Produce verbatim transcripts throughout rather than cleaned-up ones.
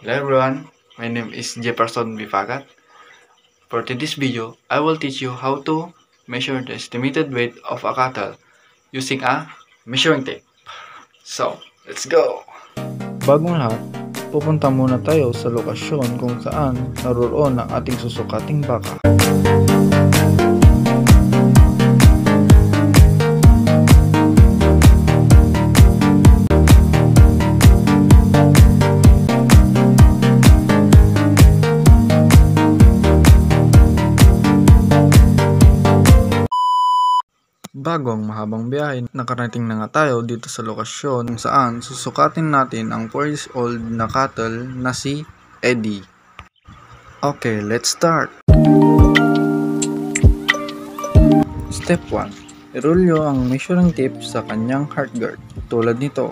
Hello everyone, my name is Jefferson Bifagat. For today's video, I will teach you how to measure the estimated weight of a cattle using a measuring tape. So, let's go! Bagong lahat, pupunta muna tayo sa lokasyon kung saan naroon ang ating susukating baka. Bago ang mahabang biyahe, nakarating na nga tayo dito sa lokasyon kung saan susukatin natin ang four years old na cattle na si Eddie. Okay, let's start! Step one. Irolyo ang measuring tape sa kanyang heart guard, tulad nito.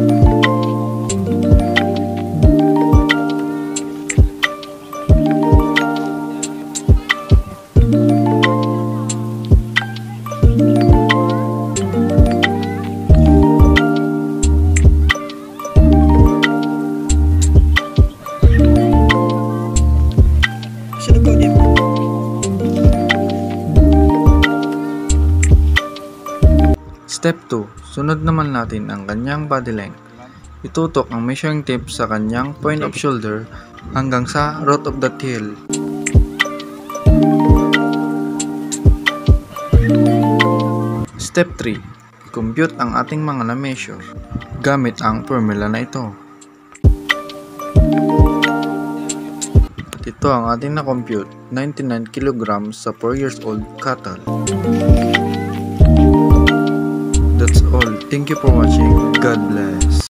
Step two. Sunod naman natin ang kanyang body length. Itutok ang measuring tape sa kanyang point of shoulder hanggang sa root of the tail. Step three. Compute ang ating mga na-measure gamit ang formula na ito. At ito ang ating na-compute, ninety-nine kilograms sa four years old cattle. That's all. Thank you for watching. God bless.